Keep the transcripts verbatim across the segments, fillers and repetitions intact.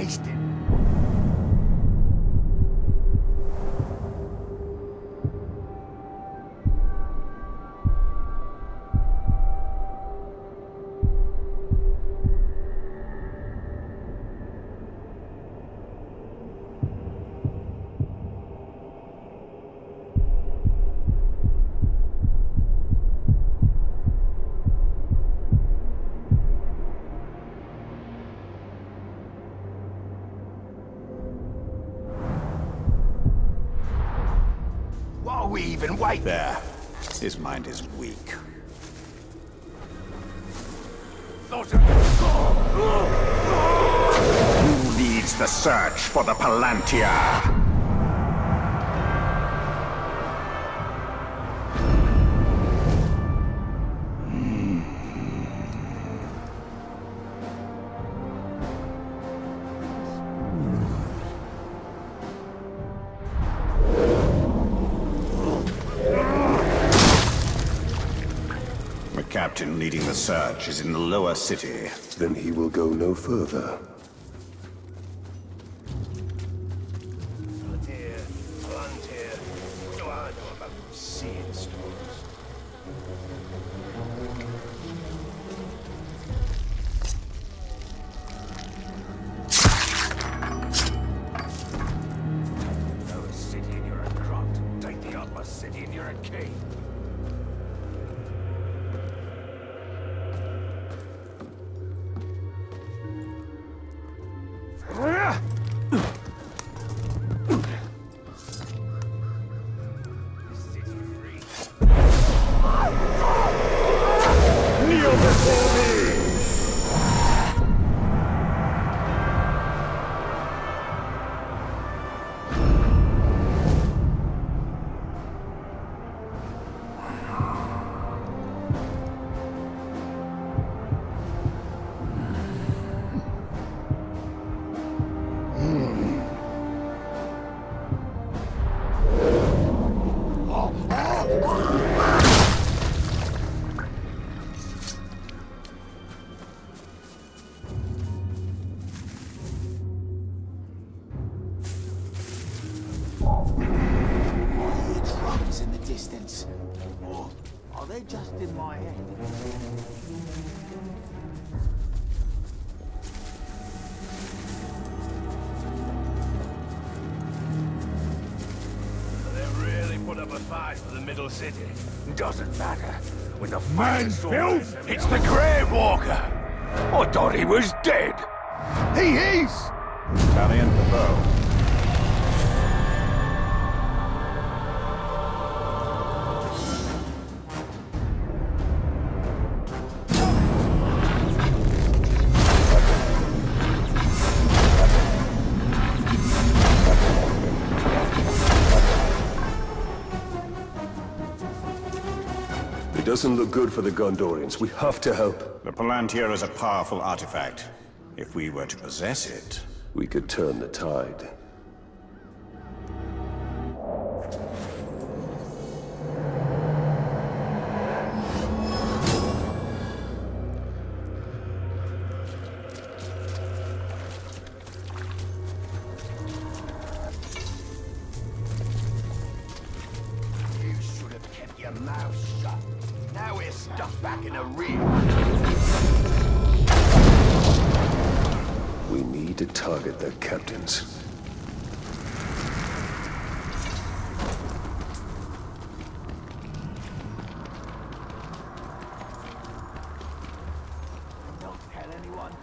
wasted. We even wait there. His mind is weak. Who leads the search for the Palantir? The captain leading the search is in the lower city. Then he will go no further. Palantir, Palantir. What do I know about seeing stories? Know a city and you're a croft. Take the upper city and you're a king. Distance. Or are they just in my head? They really put up a fight for the middle city. Doesn't matter. When the Man's fight built! It's the Grey Walker. I thought he was dead. He is! Italian bow. It doesn't look good for the Gondorians. We have to help. The Palantir is a powerful artifact. If we were to possess it... We could turn the tide. You should have kept your mouth shut. Now we're stuck back in a rear. We need to target their captains. Don't tell anyone.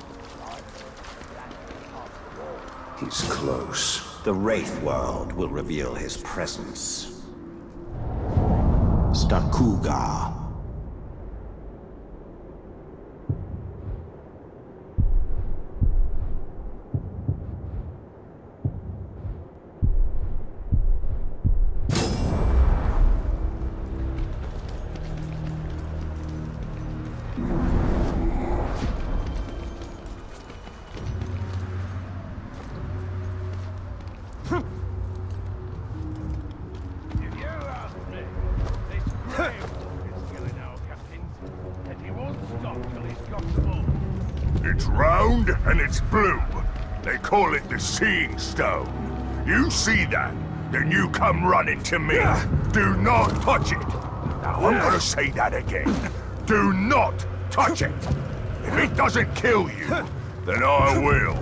He's close. The Wraith world will reveal his presence. Stakuga. If you ask me, this Grey Walker is killing our captains, and he won't stop till he's got them all. It's round and it's blue. They call it the Seeing Stone. You see that, then you come running to me. Do not touch it. Now, I'm gonna say that again. Do not touch it. If it doesn't kill you, then I will.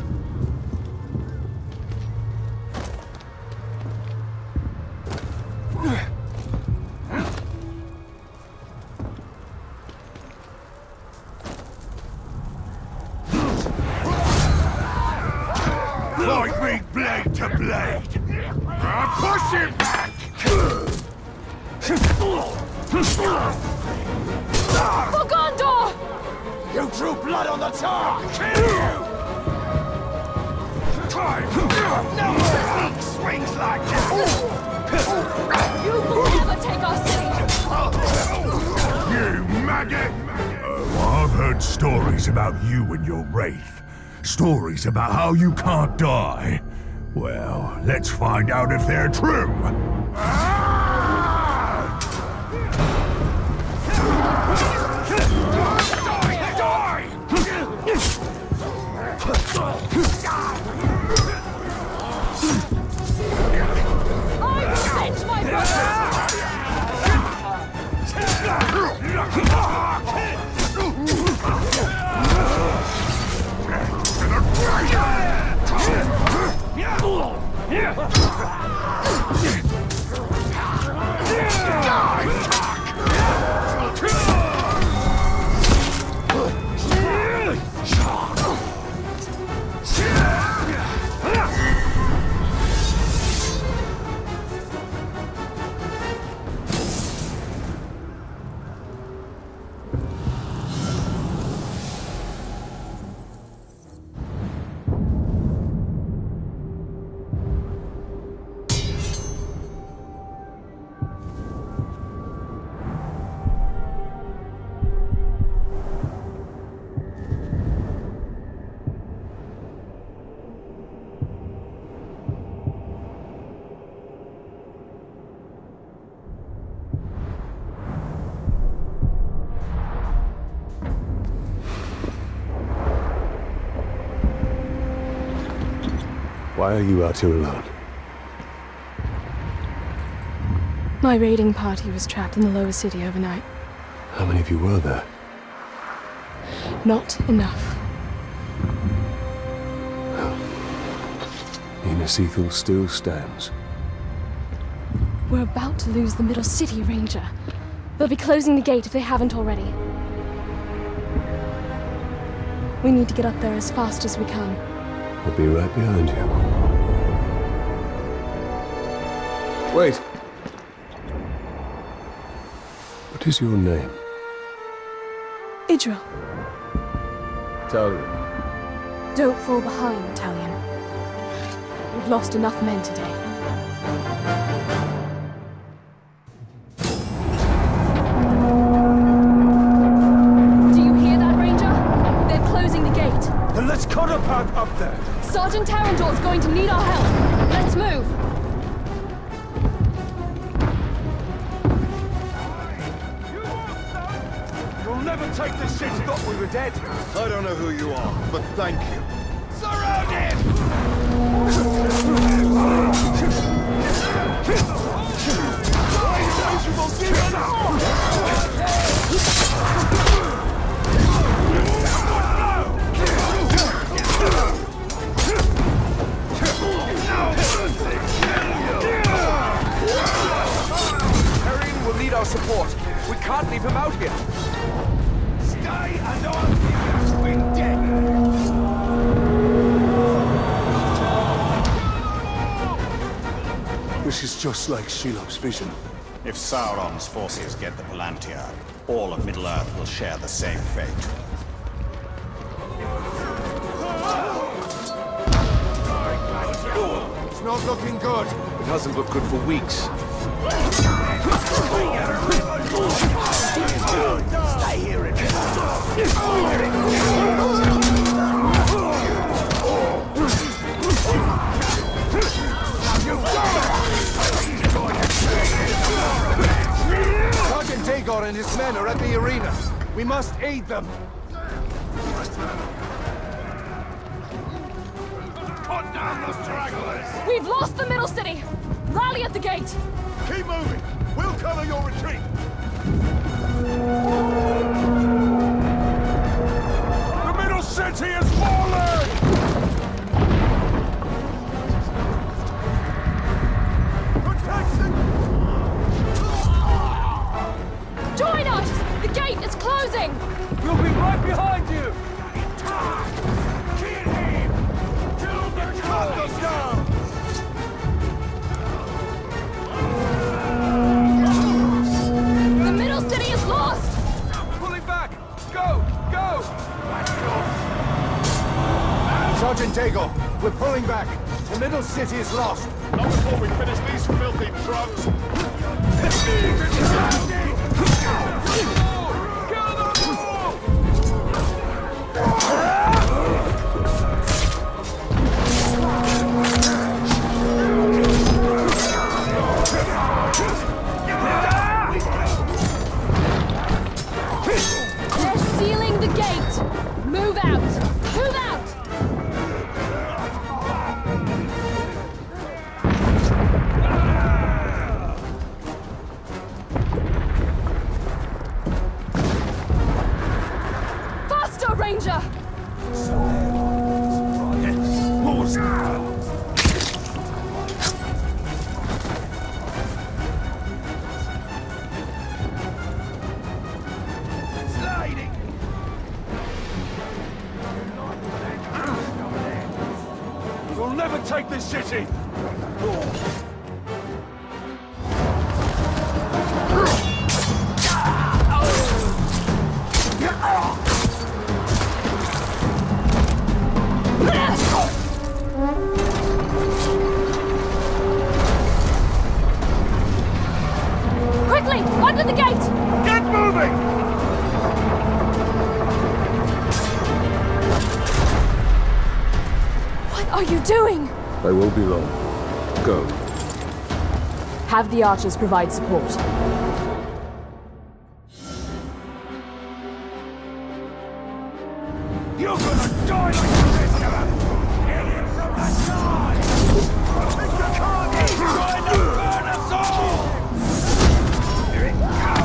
Fight me blade to blade. Uh, push him back! For Gondor! You drew blood on the tar! Kill you! Time! No more weak swings like this! You will never take our city! You maggot! Oh, I've heard stories about you and your wraith. Stories about how you can't die. Well, let's find out if they're true. I will avenge my brother! Why are you out here alone? My raiding party was trapped in the lower city overnight. How many of you were there? Not enough. Minas Ithil still stands. We're about to lose the middle city, Ranger. They'll be closing the gate if they haven't already. We need to get up there as fast as we can. I'll be right behind you. Wait! What is your name? Idril. Talion. Don't fall behind, Talion. We've lost enough men today. Do you hear that, Ranger? They're closing the gate. Then let's cut a path up there! Sergeant Tarandor's going to need our help. Let's move. You'll never take this city! Thought we were dead! I don't know who you are, but thank you. Surrounded! Perrin will need our support. We can't leave him out here. Stay and I'll give you swing dead! This is just like Shelob's vision. If Sauron's forces get the Palantir, all of Middle-earth will share the same fate. It's not looking good. It hasn't looked good for weeks. Stay here and Sergeant Dagon and his men are at the arena. We must aid them. Cut down the stragglers! We've lost the middle city! Rally at the gate! Keep moving! We'll cover your retreat! The middle city has fallen! Join us! The gate is closing! We'll be right behind you! Kill him! Kill the cut us down! The middle city is lost! Pulling back! Go! Go! Sergeant Dago, we're pulling back. The middle city is lost. Not before we finish these filthy trucks! They're sealing the gate! Move out! Move out! Faster, Ranger! We'll never take this city! Quickly! Under the gate! Get moving! What are you doing? I won't be long. Go. Have the archers provide support. You're gonna die like a prisoner! Get in from that side! Mister Carney! He's trying to burn us all! Here it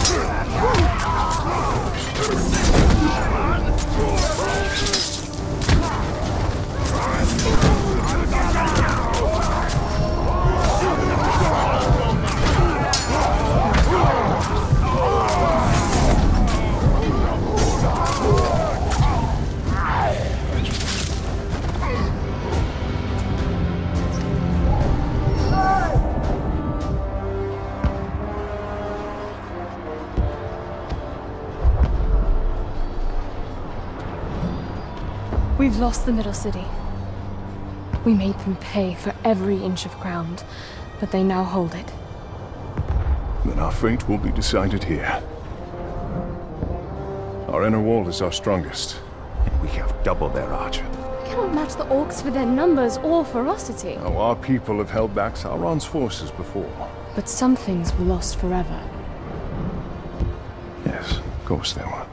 We've lost the middle city. We made them pay for every inch of ground, but they now hold it. Then our fate will be decided here. Our inner wall is our strongest. We have double their archer. We cannot match the orcs for their numbers or ferocity. Now, our people have held back Sauron's forces before. But some things were lost forever. Yes, of course they were.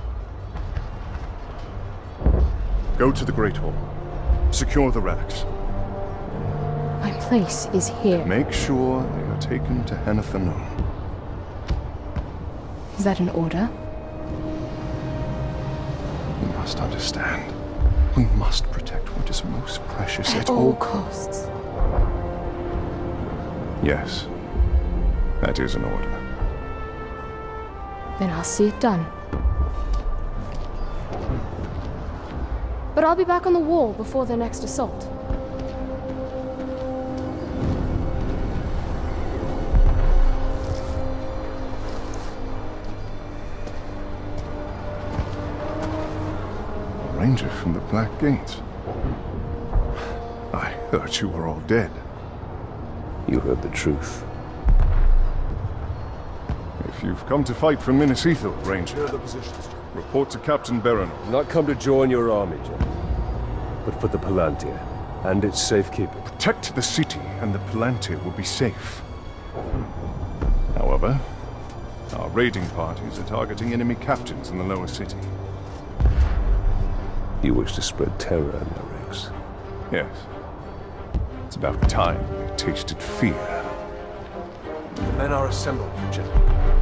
Go to the Great Hall. Secure the relics. My place is here. Make sure they are taken to Henathanon. Is that an order? You must understand. We must protect what is most precious At at all all costs. Yes. That is an order. Then I'll see it done. But I'll be back on the wall before their next assault. A ranger from the Black Gate. I thought you were all dead. You heard the truth. If you've come to fight for Minas Ithil, Ranger, report to Captain Baron. Not come to join your army, General, but for the Palantir and its safekeeping. Protect the city, and the Palantir will be safe. However, our raiding parties are targeting enemy captains in the lower city. You wish to spread terror in their ranks. Yes, It's about time they tasted fear. The men are assembled, General.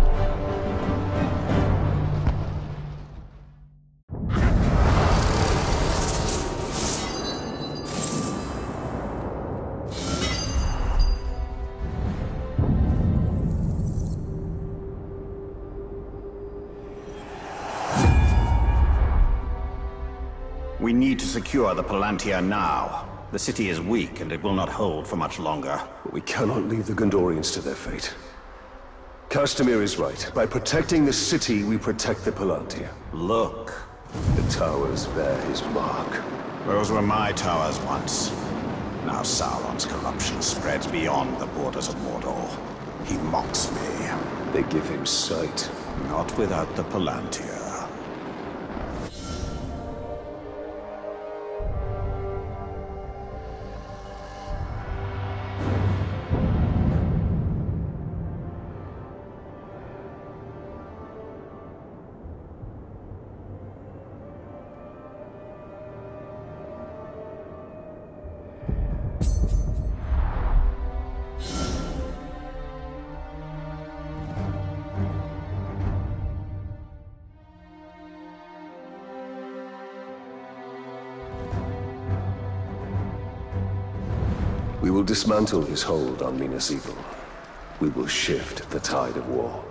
We need to secure the Palantir now. The city is weak, and it will not hold for much longer. But we cannot leave the Gondorians to their fate. Castamir is right. By protecting the city, we protect the Palantir. Look. The towers bear his mark. Those were my towers once. Now Sauron's corruption spreads beyond the borders of Mordor. He mocks me. They give him sight. Not without the Palantir. We will dismantle his hold on Minas Ithil. We will shift the tide of war.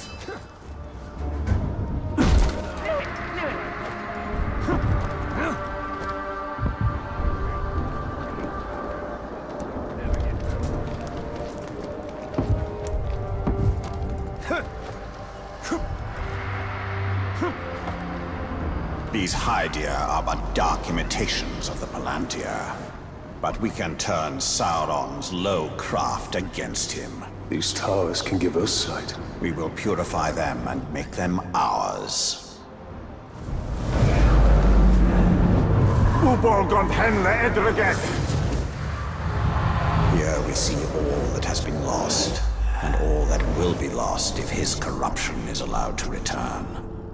These Hydeir are but dark imitations of the Palantir. But we can turn Sauron's low craft against him. These towers can give us sight. We will purify them and make them ours. Here we see all that has been lost, and all that will be lost if his corruption is allowed to return.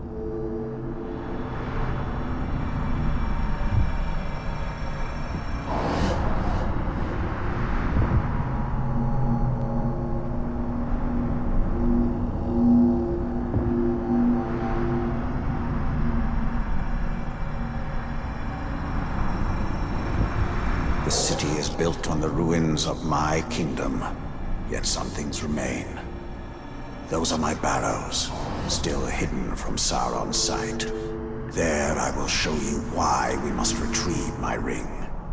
The city is built on the ruins of my kingdom, yet some things remain. Those are my barrows, still hidden from Sauron's sight. There I will show you why we must retrieve my ring.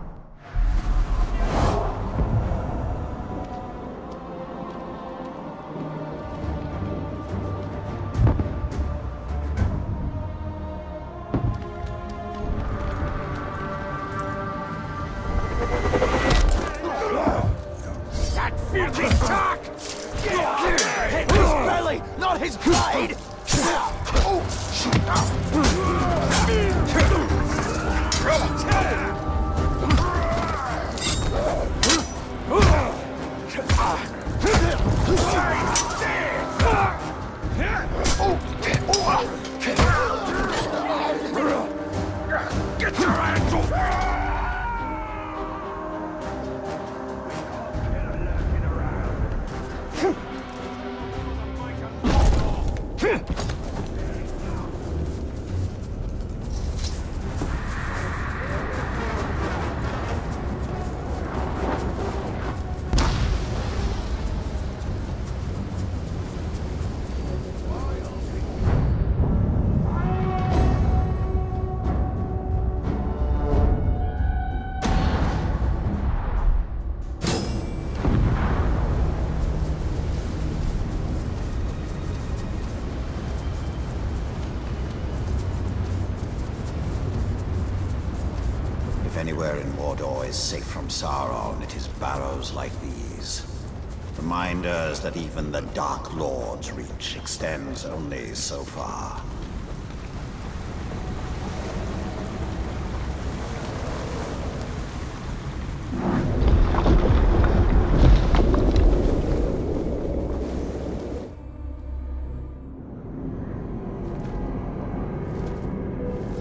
Hit his belly, not his blade! Get your hands off! If anywhere in Mordor is safe from Sauron, it is barrows like these. Reminders that even the Dark Lord's reach extends only so far.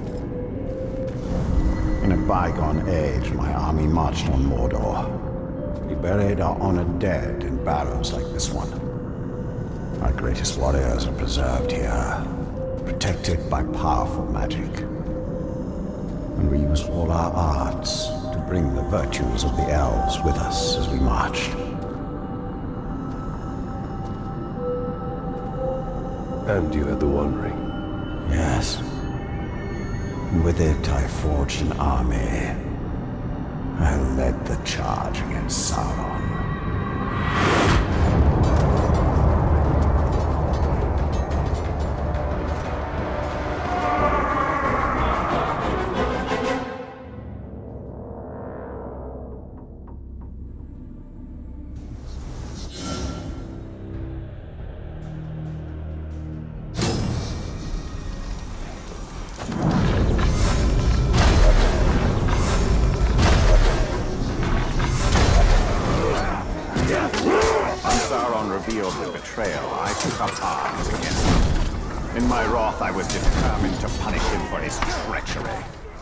In a bygone age, my army marched on Mordor. buried our honored dead in barrows like this one. Our greatest warriors are preserved here, protected by powerful magic. And we use all our arts to bring the virtues of the elves with us as we marched. And you had the One Ring. Yes. And with it I forged an army. I led the charge against Sauron. Revealed the betrayal, I took up arms against him. In my wrath, I was determined to punish him for his treachery.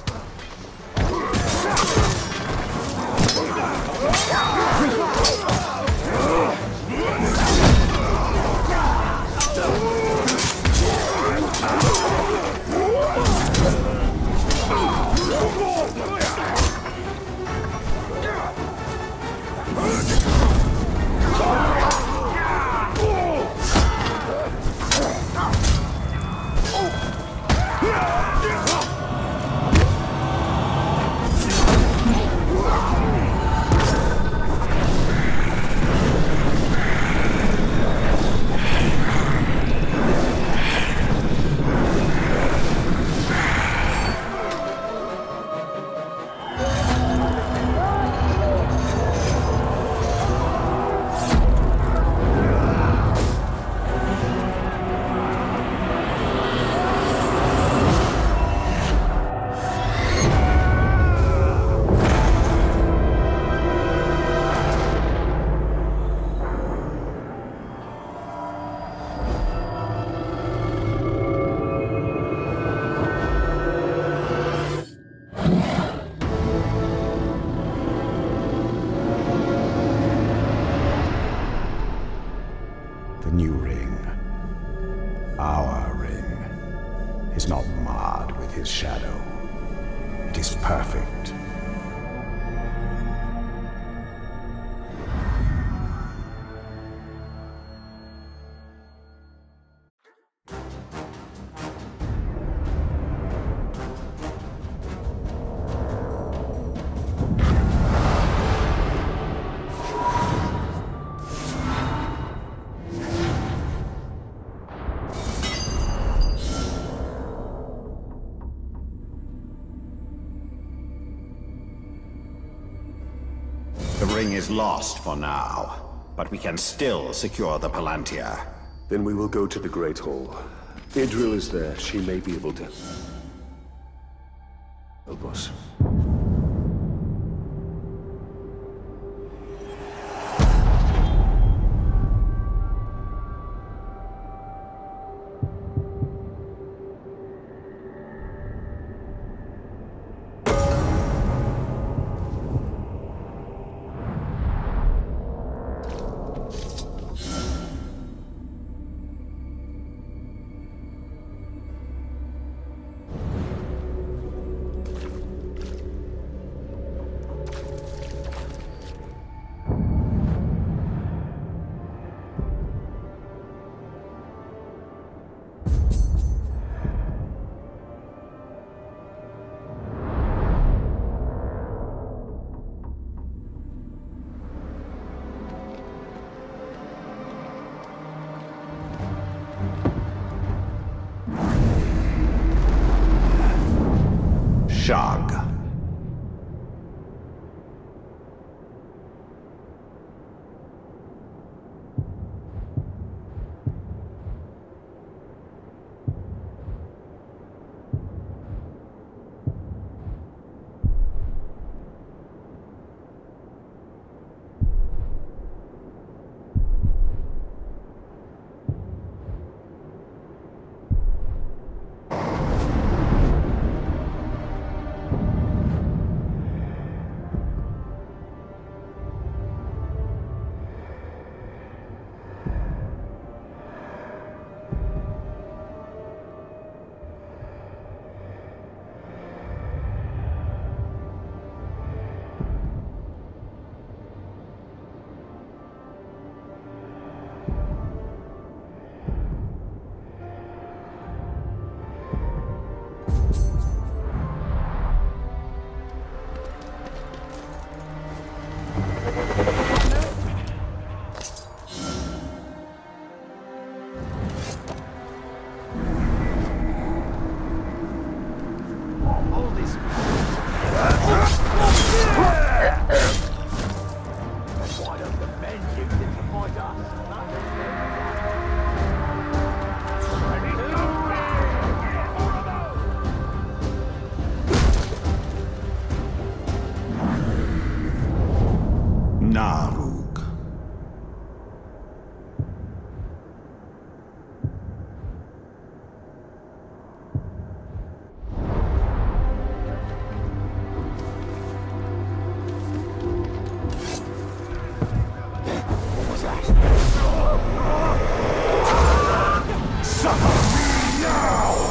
The new ring, our ring, is not marred with his shadow. It is perfect. The ring is lost for now, but we can still secure the Palantir. Then we will go to the Great Hall. Idril is there. She may be able to help us. Narug. What was that? Suffer me now!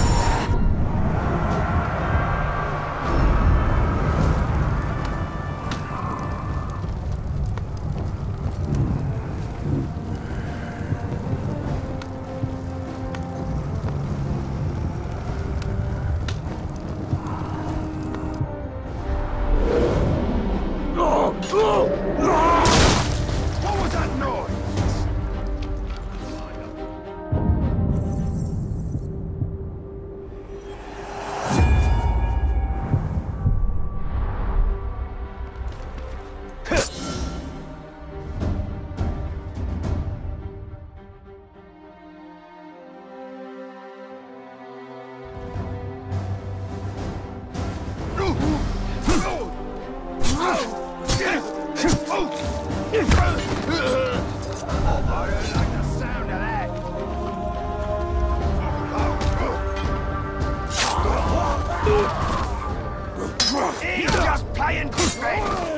What was that noise? I don't like the sound of that. He's just playing defense.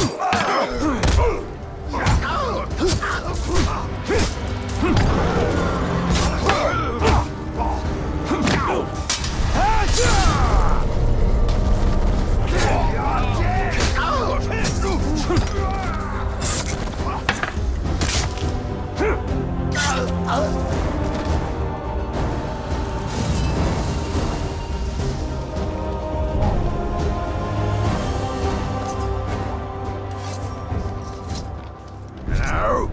Hello?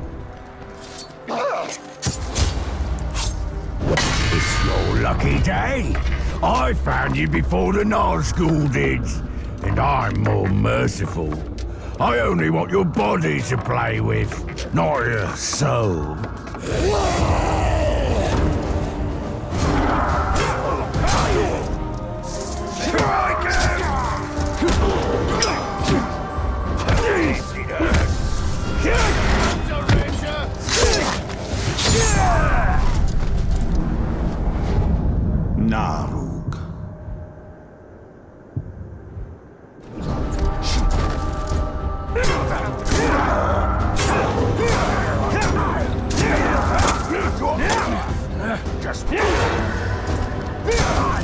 It's your lucky day. I found you before the Nazgul did, and I'm more merciful. I only want your body to play with, not your soul. Narug. Just